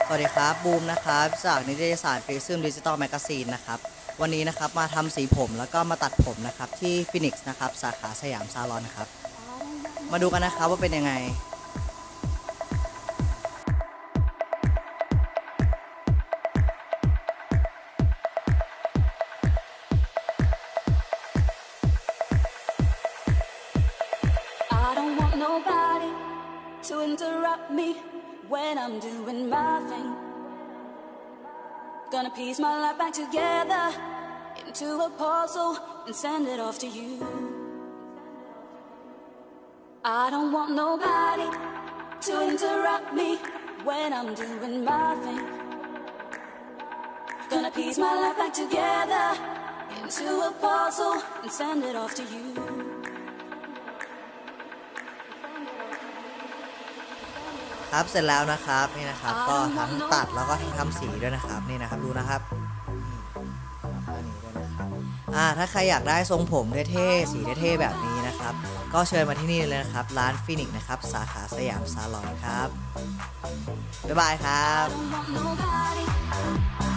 สวัสดีครับบูมนะครับจากนิตยสารฟิซึมดิจิตอลแมกกาซีนนะครับวันนี้นะครับมาทำสีผมแล้วก็มาตัดผมนะครับที่ฟินิกส์นะครับสาขาสยามซาลอนครับมาดูกันนะครับว่าเป็นยังไง I don't want nobody to interrupt me when I'm doing my thing. Gonna piece my life back together into a puzzle and send it off to you. I don't want nobody to interrupt me when I'm doing my thing. Gonna piece my life back together into a puzzle and send it off to you. ครับเสร็จแล้วนะครับนี่นะครับก็ทั้งตัดแล้วก็ทั้งทำสีด้วยนะครับนี่นะครับดูนะครับนี่ด้วยนะครับถ้าใครอยากได้ทรงผมเท่ๆสีเท่ๆแบบนี้นะครับก็เชิญมาที่นี่เลยนะครับร้านฟินิกส์นะครับสาขาสยามซาลอนครับบ๊ายบายครับ